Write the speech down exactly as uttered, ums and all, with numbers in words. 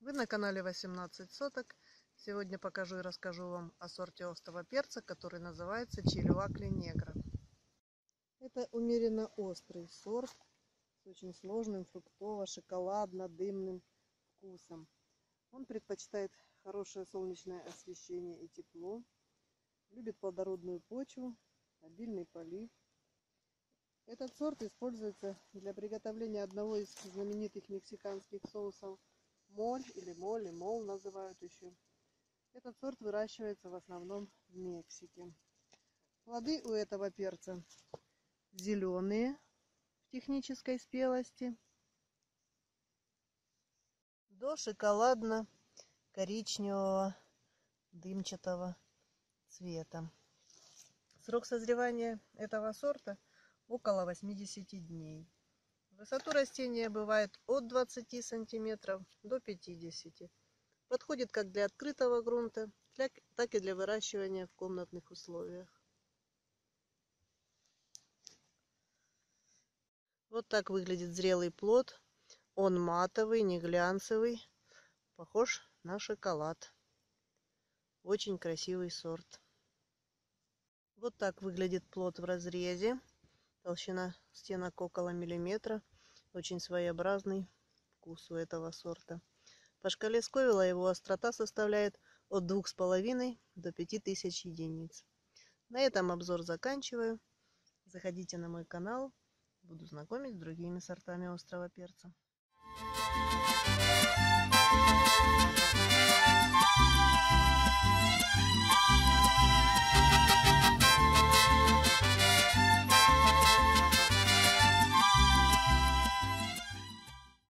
Вы на канале восемнадцать соток. Сегодня покажу и расскажу вам о сорте острого перца, который называется Чилиуакли Негро. Это умеренно острый сорт с очень сложным фруктово-шоколадно-дымным вкусом. Он предпочитает хорошее солнечное освещение и тепло, любит плодородную почву, обильный полив. Этот сорт используется для приготовления одного из знаменитых мексиканских соусов моль или моли, мол называют еще. Этот сорт выращивается в основном в Мексике. Плоды у этого перца зеленые в технической спелости до шоколадно-коричневого дымчатого цвета. Срок созревания этого сорта около восьмидесяти дней. Высоту растения бывает от двадцати сантиметров до пятидесяти. Подходит как для открытого грунта, так и для выращивания в комнатных условиях. Вот так выглядит зрелый плод. Он матовый, не глянцевый, похож на шоколад. Очень красивый сорт. Вот так выглядит плод в разрезе. Толщина стенок около миллиметра. Очень своеобразный вкус у этого сорта. По шкале Сковилла его острота составляет от двух с половиной до пяти тысяч единиц. На этом обзор заканчиваю. Заходите на мой канал. Буду знакомить с другими сортами острого перца.